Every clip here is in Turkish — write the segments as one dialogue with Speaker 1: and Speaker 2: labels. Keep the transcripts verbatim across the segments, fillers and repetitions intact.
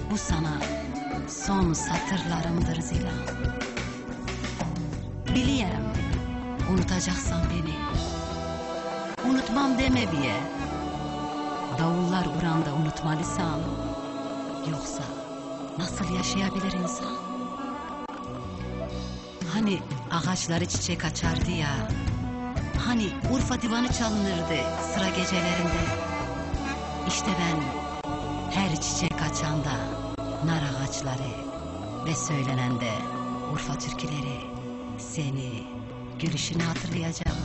Speaker 1: Bu sana son satırlarımdır Zilan. Biliyorum, unutacaksan beni. Unutmam deme diye. Davullar uranda unutmalısan. Yoksa nasıl yaşayabilir insan? Hani ağaçları çiçek açardı ya. Hani Urfa divanı çalınırdı sıra gecelerinde. İşte ben her çiçek açanda nar ağaçları ve söylenende Urfa türküleri, seni, gülüşünü hatırlayacağım.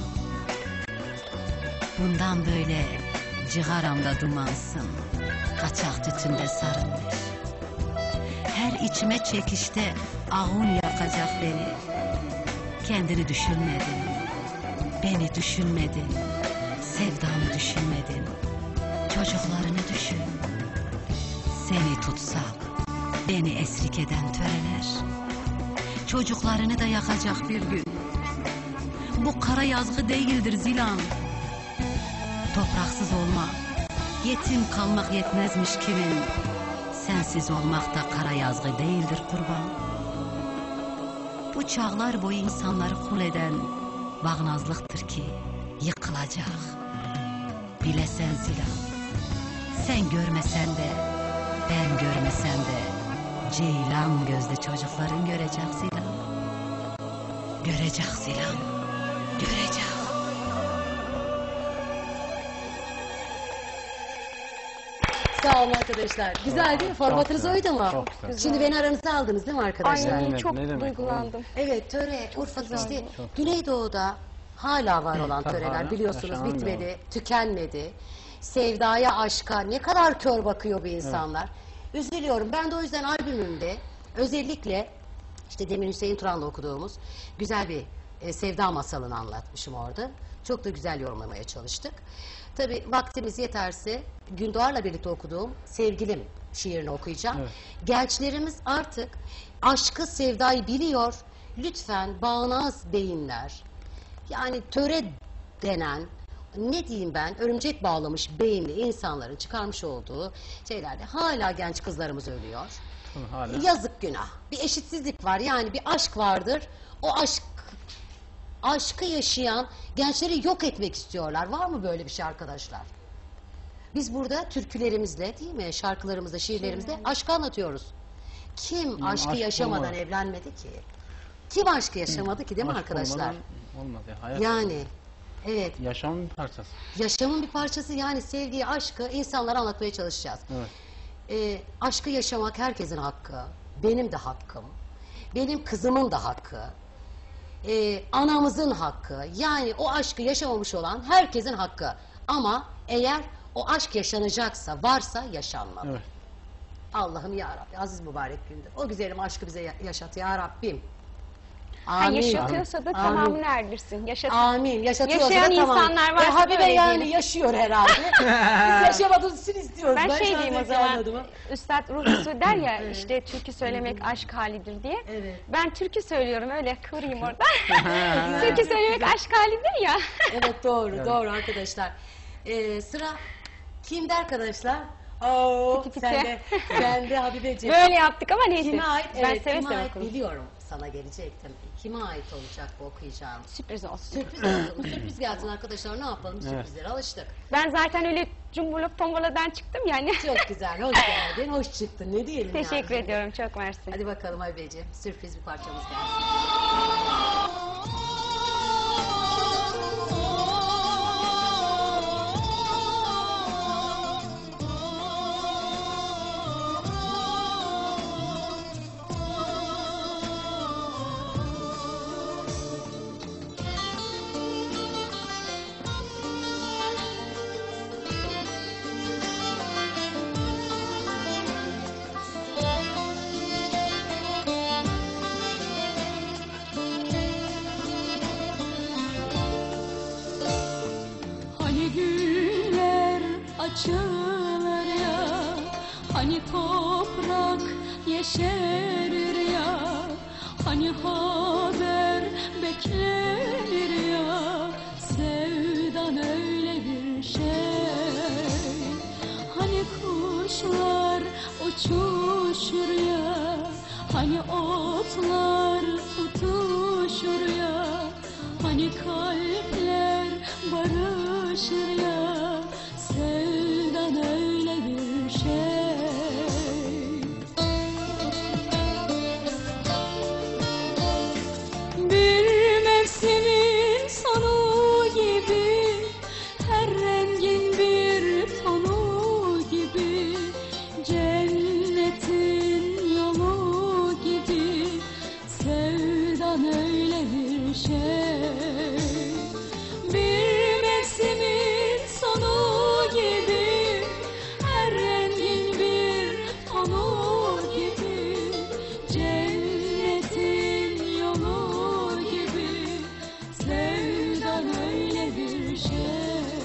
Speaker 1: Bundan böyle cigaramda dumansın, kaçak tütünde sarılmış. Her içime çekişte ağun yakacak beni. Kendini düşünmedin, beni düşünmedin, sevdamı düşünmedin, çocuklarını düşün. Seni tutsak, beni esrik eden töreler, çocuklarını da yakacak bir gün. Bu kara yazgı değildir Zilan. Topraksız olmak, yetim kalmak yetmezmiş kimin. Sensiz olmak da kara yazgı değildir kurban. Bu çağlar boyu insanları kul eden bağnazlıktır ki yıkılacak. Bilesen Zilan, sen görmesen de, ben görmesem de ceylan gözlü çocukların görecek Zilan. Görecek Zilan, görecek.
Speaker 2: Sağ olun arkadaşlar. Güzel değil mi? Formatınız oydu mu?
Speaker 3: Çok güzel.
Speaker 2: Şimdi beni aranıza aldınız değil mi arkadaşlar?
Speaker 3: Ay,
Speaker 4: Ay çok
Speaker 3: ne demek,
Speaker 4: duygulandım.
Speaker 2: Evet, töre, Urfa
Speaker 4: güzel.
Speaker 2: işte
Speaker 3: Çok.
Speaker 2: Güneydoğu'da hala var olan
Speaker 3: Tabii,
Speaker 2: töreler
Speaker 3: hala
Speaker 2: biliyorsunuz
Speaker 3: yaşanan
Speaker 2: bitmedi,
Speaker 3: devam.
Speaker 2: tükenmedi. Sevdaya, aşka ne kadar kör bakıyor bu insanlar. Üzülüyorum. Ben de o yüzden albümümde özellikle işte demin Hüseyin Turan'la okuduğumuz güzel bir e, sevda masalını anlatmışım orada. Çok da güzel yorumlamaya çalıştık. Tabii vaktimiz yeterse Gündoğar'la birlikte okuduğum Sevgilim şiirini okuyacağım.
Speaker 3: Evet.
Speaker 2: Gençlerimiz artık aşkı, sevdayı biliyor. Lütfen bağnaz beyinler, yani töre denen, ne diyeyim ben, örümcek bağlamış beyinli insanların çıkarmış olduğu şeylerde hala genç kızlarımız ölüyor.
Speaker 3: Hala.
Speaker 2: Yazık, günah. Bir eşitsizlik var, yani bir aşk vardır. O aşk, aşkı yaşayan gençleri yok etmek istiyorlar. Var mı böyle bir şey arkadaşlar? Biz burada türkülerimizle, değil mi, şarkılarımızda, şiirlerimizde aşkı anlatıyoruz. Kim
Speaker 3: Yani
Speaker 2: aşkı
Speaker 3: aşk
Speaker 2: yaşamadan
Speaker 3: olmaz.
Speaker 2: evlenmedi ki? Kim aşkı yaşamadı ki, değil mi
Speaker 3: Aşk
Speaker 2: arkadaşlar?
Speaker 3: olmadan olmaz ya. Hayat
Speaker 2: Yani evet,
Speaker 3: yaşamın bir parçası.
Speaker 2: yaşamın bir parçası, yani sevgiyi, aşkı insanlara anlatmaya çalışacağız.
Speaker 3: Evet.
Speaker 2: Ee, aşkı yaşamak herkesin hakkı. Benim de hakkım. Benim kızımın da hakkı. Ee, anamızın hakkı. Yani o aşkı yaşamamış olan herkesin hakkı. Ama eğer o aşk yaşanacaksa, varsa yaşanmalı.
Speaker 3: Evet.
Speaker 2: Allah'ım ya Rabbi, aziz mübarek gündür. O güzelim aşkı bize ya- yaşat ya Rabbim.
Speaker 4: Ha,
Speaker 2: Amin.
Speaker 4: yaşatıyorsa da
Speaker 2: Amin.
Speaker 4: tamamını erdirsin. Yaşat
Speaker 2: Amin. Yaşatıyorsa
Speaker 4: Yaşayan
Speaker 2: da tamam.
Speaker 4: insanlar varsa
Speaker 2: E, Habibe
Speaker 4: böyle
Speaker 2: yani
Speaker 4: diyelim.
Speaker 2: yaşıyor herhalde. Biz yaşamadığımız için istiyoruz.
Speaker 4: Ben, şey
Speaker 2: şu an
Speaker 4: diyeyim o
Speaker 2: pek
Speaker 4: zaman,
Speaker 2: anladım.
Speaker 4: Üstad Ruhusu der ya işte türkü söylemek aşk halidir diye.
Speaker 2: Evet.
Speaker 4: Ben türkü söylüyorum, öyle kıvırayım orada. Türkü söylemek aşk halidir ya.
Speaker 2: Evet, doğru doğru arkadaşlar. Ee, sıra kimde arkadaşlar? Oo,
Speaker 4: Piti piti.
Speaker 2: sen de, sen de Habibeciğim.
Speaker 4: Böyle yaptık ama neyse.
Speaker 2: Kime ait?
Speaker 4: Ben
Speaker 2: Evet,
Speaker 4: seve
Speaker 2: kime
Speaker 4: seve
Speaker 2: ait
Speaker 4: okurum.
Speaker 2: biliyorum, sana gelecektim. Kime ait olacak bu okuyacağım?
Speaker 4: Sürpriz olsun.
Speaker 2: Sürpriz olsun. Sürpriz gelsin arkadaşlar, ne yapalım?
Speaker 3: Evet.
Speaker 2: Sürprizlere alıştık.
Speaker 4: Ben zaten öyle cumburluk tombaladan çıktım yani.
Speaker 2: Çok güzel, hoş geldin, hoş çıktın. Ne diyelim
Speaker 4: Teşekkür
Speaker 2: yani?
Speaker 4: ediyorum, çok mersi.
Speaker 2: Hadi bakalım Habibeciğim, sürpriz bir parçamız gelsin.
Speaker 5: Hani güller açılır ya, hani toprak yeşerir ya, hani haber beklenir ya, sevdan öyle bir şey. Hani kuşlar uçuş Hani otlar tutuşur ya, hani kalpler barışır ya, sevdan öyle bir şey. Bir mevsimin sonu gibi, her rengin bir tonu gibi, cennetin yolu gibi, sevdan öyle bir şey. Bir mevsimin sonu gibi, her rengin bir tonu gibi, cennetin yolu gibi, sevdan öyle bir şey.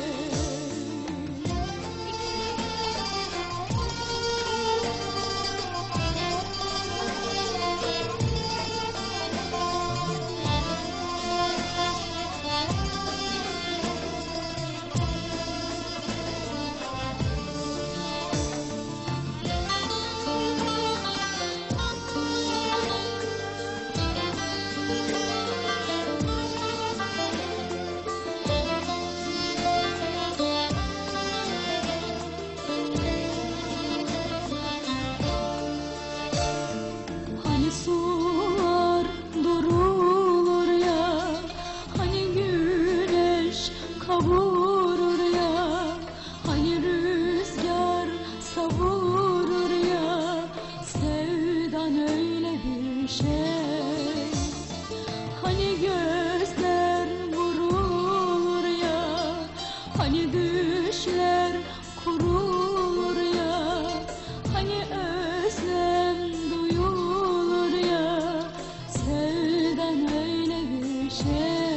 Speaker 5: Hani sular durulur ya, hani güneş kavurur ya, hani rüzgar savurur ya, sevdan öyle bir şey. Hani gözler vurulur ya, hani düşler kurulur ya, hani özlem duyulur ya, sevdan öyle bir şey.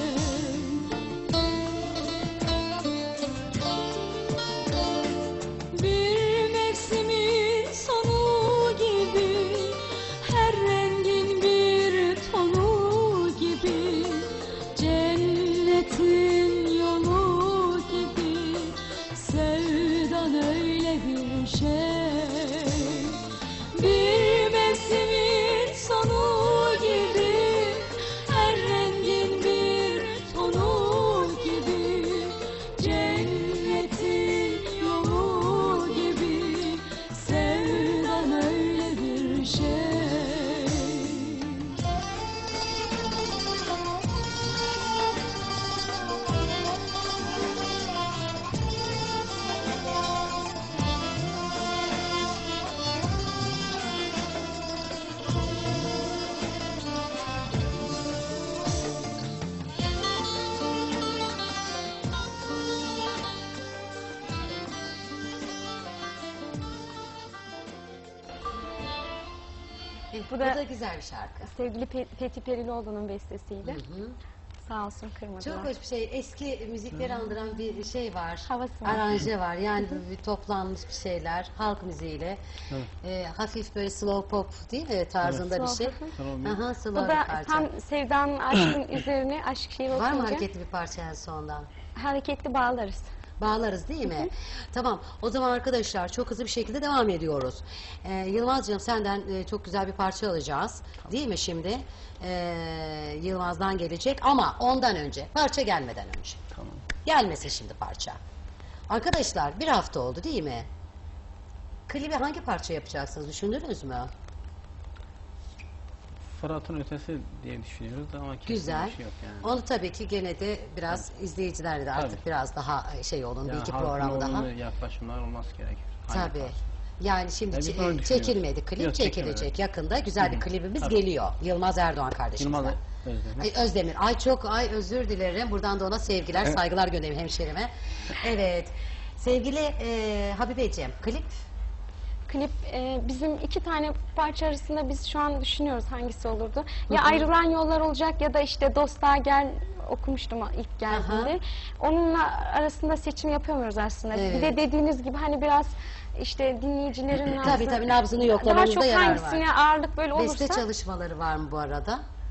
Speaker 5: Bir mevsimin sonu gibi, her rengin bir tonu gibi, cennetin yolu gibi, sevdan öyle bir şey. Bir mevsimin sonu gibi, her rengin bir tonu gibi, cennetin yolu gibi, sevdan öyle bir şey.
Speaker 2: Bu
Speaker 4: Bu
Speaker 2: da,
Speaker 4: da-
Speaker 2: güzel bir şarkı.
Speaker 4: Sevgili Pe Fethi Perilioğlu'nun bestesiydi.
Speaker 2: Hı hı.
Speaker 4: Sağ olsun kırmadılar.
Speaker 2: Çok hoş bir şey. Eski müzikleri andıran bir şey var.
Speaker 4: Havası var.
Speaker 2: Aranje var. Yani bir toplanmış bir şeyler. Halk müziğiyle.
Speaker 3: Evet.
Speaker 2: Ee, hafif böyle slow pop değil mi tarzında bir şey.
Speaker 4: Slow,
Speaker 3: Slow bir-
Speaker 2: Aha,
Speaker 4: Bu
Speaker 2: slow
Speaker 4: da
Speaker 2: bir parça.
Speaker 4: tam sevdanın aşkın üzerine aşk şiiri
Speaker 2: Var mı
Speaker 4: okuyunca
Speaker 2: hareketli bir parça en sondan?
Speaker 4: hareketli bağlarız.
Speaker 2: Bağlarız değil mi? Tamam. O zaman arkadaşlar çok hızlı bir şekilde devam ediyoruz. Ee, Yılmazcığım senden e, çok güzel bir parça alacağız. Değil mi şimdi? Ee, Yılmaz'dan gelecek ama ondan önce, parça gelmeden önce.
Speaker 3: Tamam.
Speaker 2: Gelmesin şimdi parça. Arkadaşlar bir hafta oldu değil mi? Klibi hangi parça yapacaksınız düşündünüz mü?
Speaker 3: Fırat'ın ötesi diye düşünüyoruz ama kesin
Speaker 2: Güzel.
Speaker 3: bir şey yok yani.
Speaker 2: Onu tabii ki gene de biraz izleyicilerle de artık
Speaker 3: Tabii.
Speaker 2: biraz daha şey olun, bir
Speaker 3: Yani
Speaker 2: iki
Speaker 3: halkın
Speaker 2: programı daha.
Speaker 3: olumlu yaklaşımlar olması gerekir. Hangi
Speaker 2: Tabii.
Speaker 3: parça?
Speaker 2: Yani şimdi
Speaker 3: Ya biz
Speaker 2: çe-
Speaker 3: öyle düşünüyoruz.
Speaker 2: çekilmedi klip,
Speaker 3: Yok,
Speaker 2: çekilecek
Speaker 3: çekilmedi.
Speaker 2: yakında. Güzel bir
Speaker 3: Hı hı.
Speaker 2: klibimiz
Speaker 3: Tabii.
Speaker 2: geliyor. Yılmaz Erdoğan kardeşimizden.
Speaker 3: Yılmaz Özdemir.
Speaker 2: Ay, Özdemir. Ay çok ay özür dilerim. Buradan da ona sevgiler, saygılar göndereyim hemşerime. Evet. Sevgili e, Habibeciğim, klip
Speaker 4: Klip e, bizim iki tane parça arasında biz şu an düşünüyoruz hangisi olurdu. Ya
Speaker 2: Hı hı.
Speaker 4: ayrılan yollar olacak ya da işte Dostluğa Gel okumuştum ilk geldiğinde. Onunla arasında seçim yapamıyoruz aslında.
Speaker 2: Evet.
Speaker 4: Bir de dediğiniz gibi hani biraz işte dinleyicilerin nabzı,
Speaker 2: tabii tabii nabzını
Speaker 4: daha
Speaker 2: yoklamamızda
Speaker 4: çok
Speaker 2: yarar var.
Speaker 4: hangisine ağırlık böyle olursa
Speaker 2: Beste çalışmaları var mı bu arada?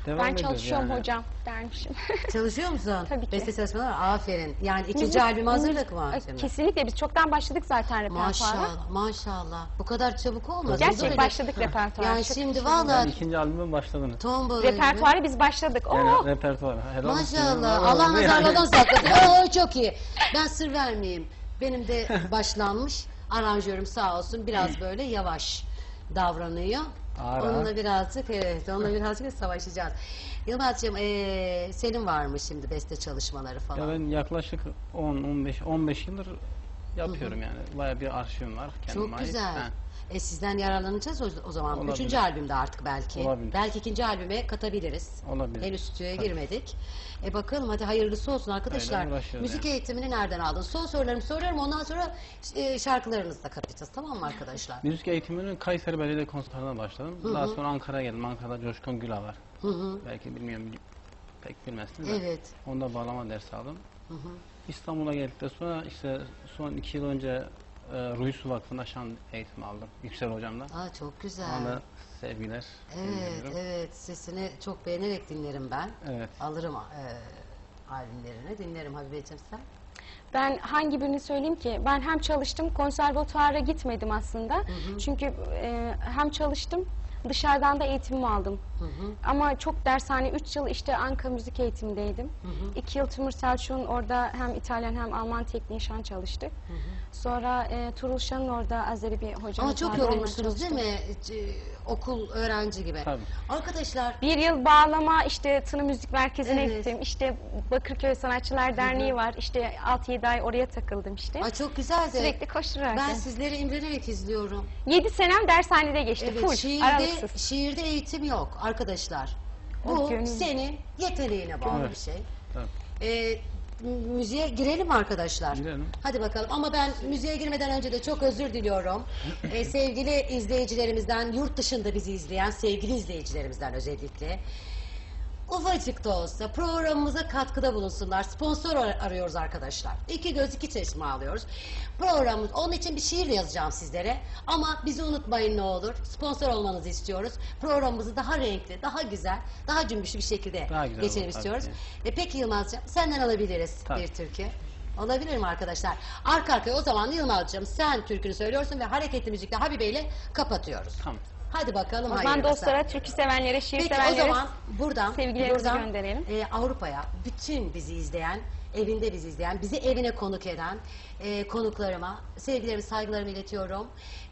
Speaker 3: Devam
Speaker 4: Ben
Speaker 3: ediyoruz
Speaker 4: çalışıyorum
Speaker 3: yani.
Speaker 4: hocam dermişim.
Speaker 2: Çalışıyor musun?
Speaker 4: Tabii ki.
Speaker 2: Beste çalışmaları var. Aferin. Yani ikinci
Speaker 4: Müzik-
Speaker 2: albüm hazırlık mı
Speaker 4: müzik-
Speaker 2: şimdi?
Speaker 4: Kesinlikle biz çoktan başladık zaten repertuara.
Speaker 2: Maşallah, maşallah. Bu kadar çabuk olmaz.
Speaker 4: Gerçek
Speaker 2: Böyle-
Speaker 4: başladık repertuara.
Speaker 2: Yani
Speaker 4: Çok
Speaker 2: şimdi
Speaker 4: teşekkür
Speaker 2: valla
Speaker 3: Yani ikinci albümün başladınız.
Speaker 2: tombala
Speaker 4: Repertuara biz başladık. Oo,
Speaker 3: Yani repertuar. Helal olsun.
Speaker 2: Maşallah.
Speaker 3: Oo,
Speaker 2: Allah
Speaker 3: yani.
Speaker 2: nazarlardan sakladı. Oo, çok iyi. Ben sır vermeyeyim. Benim de başlanmış. Aranjörüm sağ olsun biraz böyle yavaş davranıyor.
Speaker 3: Ağır
Speaker 2: Onunla
Speaker 3: ağır.
Speaker 2: birazcık evet, onunla birazcık savaşacağız. Yılmazcığım eee senin var mı şimdi beste çalışmaları falan?
Speaker 3: Ya ben yaklaşık on on beş on beş yıldır yapıyorum yani. Bayağı bir arşivim var kendime
Speaker 2: Çok
Speaker 3: ait.
Speaker 2: güzel.
Speaker 3: Ha.
Speaker 2: E sizden yararlanacağız o, o zaman.
Speaker 3: Olabilir.
Speaker 2: Üçüncü albümde artık belki.
Speaker 3: Olabilir.
Speaker 2: Belki ikinci albüme katabiliriz.
Speaker 3: Olabilir.
Speaker 2: Henüz stüdyoya
Speaker 3: Tabii.
Speaker 2: girmedik. E bakalım hadi hayırlısı olsun arkadaşlar.
Speaker 3: Öyle uğraşıyoruz
Speaker 2: Müzik
Speaker 3: yani.
Speaker 2: eğitimini nereden aldın? Son sorularımı soruyorum ondan sonra e, şarkılarınızı da kapatacağız tamam mı arkadaşlar?
Speaker 3: Müzik eğitimini Kayseri Belediye Konservatuvarı'na başladım. Daha sonra Ankara'ya geldim. Ankara'da Coşkun Güla var.
Speaker 2: Hı hı.
Speaker 3: Belki bilmiyorum, pek bilmezsiniz de.
Speaker 2: Evet.
Speaker 3: Onda bağlama dersi aldım.
Speaker 2: Hı hı.
Speaker 3: İstanbul'a geldikten sonra işte son iki yıl önce e, Ruysu Vakfı'nda şan eğitimi aldım. Yüksel hocamla.
Speaker 2: Aa çok güzel.
Speaker 3: Ona sevgiler.
Speaker 2: Evet,
Speaker 3: gönderiyorum.
Speaker 2: evet. Sesini çok beğenerek dinlerim ben.
Speaker 3: Evet.
Speaker 2: Alırım e, albümlerini. Dinlerim Habibeciğim sen.
Speaker 4: ben hangi birini söyleyeyim ki? Ben hem çalıştım, konservatuara gitmedim aslında. Çünkü e, hem çalıştım, dışarıdan da eğitimimi aldım.
Speaker 2: Hı hı.
Speaker 4: Ama çok dershane, üç yıl işte Ankara müzik eğitimindeydim.
Speaker 2: Hı hı.
Speaker 4: iki yıl Timur Selçuk'un orada hem İtalyan hem Alman tekniği şan çalıştık.
Speaker 2: Hı hı.
Speaker 4: Sonra e, Turul Şan'ın orada Azeri bir hocamız
Speaker 2: Ama çok
Speaker 4: vardı, onunla
Speaker 2: yorulmuşsunuz değil
Speaker 4: çalıştım.
Speaker 2: mi? C- okul öğrenci gibi.
Speaker 3: Tabii.
Speaker 2: Arkadaşlar
Speaker 4: Bir yıl bağlama, işte Tını Müzik Merkezi'ne
Speaker 2: Evet.
Speaker 4: gittim. İşte Bakırköy Sanatçılar Derneği var. İşte altı yedi ay oraya takıldım işte.
Speaker 2: ay çok güzeldi.
Speaker 4: Sürekli koşturarak.
Speaker 2: Ben sizleri imrenerek izliyorum.
Speaker 4: yedi senem dershanede geçti.
Speaker 2: Evet,
Speaker 4: Full,
Speaker 2: şiirde,
Speaker 4: aralıksız.
Speaker 2: şiirde eğitim yok arkadaşlar. Bu
Speaker 4: O gönül.
Speaker 2: senin yeteneğine bağlı
Speaker 3: Evet.
Speaker 2: bir şey.
Speaker 3: Tabii.
Speaker 2: Ee, m- müziğe girelim mi arkadaşlar?
Speaker 3: Girelim.
Speaker 2: Hadi bakalım ama ben müziğe girmeden önce de çok özür diliyorum. Ee, sevgili izleyicilerimizden, yurt dışında bizi izleyen sevgili izleyicilerimizden özellikle. Ufacık da olsa programımıza katkıda bulunsunlar. Sponsor ar- arıyoruz arkadaşlar. İki göz iki çeşme alıyoruz. Programımız, onun için bir şiir yazacağım sizlere. Ama bizi unutmayın ne olur. Sponsor olmanızı istiyoruz. Programımızı daha renkli, daha güzel, daha cümbüşlü bir şekilde
Speaker 3: Daha güzel
Speaker 2: geçelim
Speaker 3: olur,
Speaker 2: istiyoruz.
Speaker 3: tabii
Speaker 2: E, peki Yılmazcığım senden alabiliriz
Speaker 3: Tabii.
Speaker 2: bir türkü. Olabilir mi arkadaşlar? Arka arkaya o zaman Yılmazcığım sen türkünü söylüyorsun ve hareketli müzikle Habibe ile kapatıyoruz.
Speaker 3: Tamam.
Speaker 2: Hadi bakalım
Speaker 4: O zaman
Speaker 2: hayırlısı.
Speaker 4: dostlara, türkü sevenlere, şiir
Speaker 2: Peki o
Speaker 4: sevenlere
Speaker 2: zaman buradan,
Speaker 4: sevgilerimizi
Speaker 2: buradan
Speaker 4: gönderelim.
Speaker 2: e, Avrupa'ya bütün bizi izleyen, evinde bizi izleyen, bizi evine konuk eden e, konuklarıma sevgilerimi, saygılarımı iletiyorum.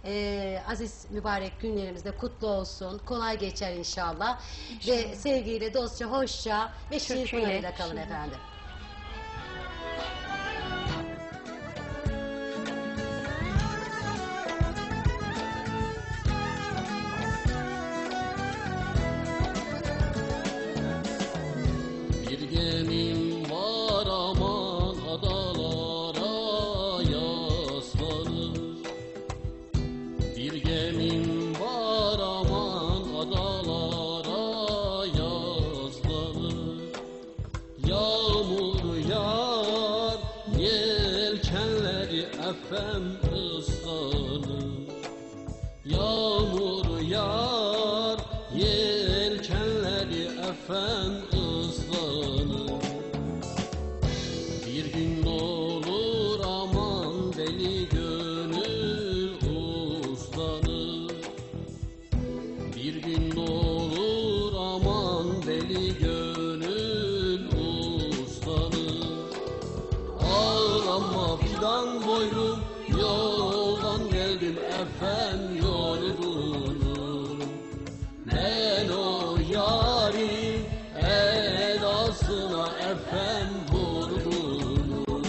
Speaker 2: E, aziz mübarek günlerimiz de kutlu olsun. Kolay geçer inşallah. Ve sevgiyle, dostça, hoşça ve şiir
Speaker 4: Türküyle.
Speaker 2: pınarıyla kalın efendim.
Speaker 6: Bir gemim var aman adalara yaslanır. Bir gemim var aman adalara yaslanır. Yağmur yağar yelkenleri efem ıslanır. Yağmur yağar yelkenleri efem ıslanır. Bir gün olur aman deli gönül uslanır. Bir gün olur aman deli gönül uslanır. Ağlama fidan boylum yoldan geldim efem yorgunum. Ben o yarim edasına efem vurgunum.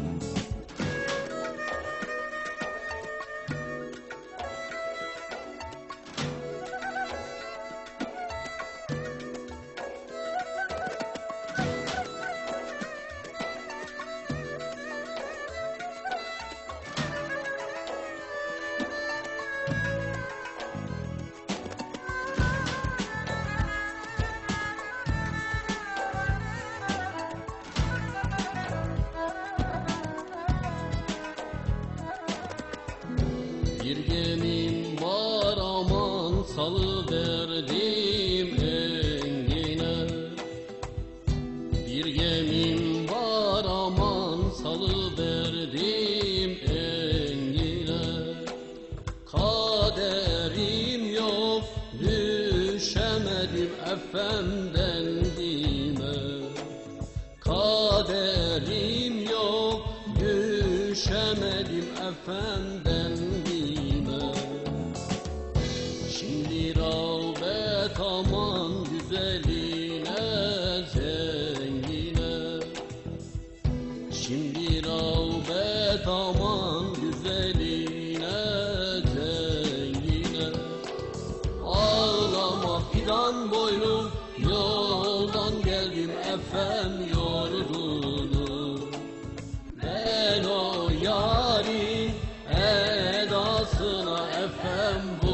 Speaker 6: Bir gemim var aman salıverdim engine. kaderim yok, düşemedim efendime. Kaderim yok, düşemedim efendime. Şimdi rağbet aman güzeline, zengine. Şimdi rağbet aman güzeline, zengine. Ağlama fidan boylum, yoldan geldim efem yordunu. Ben o yarim edasına efem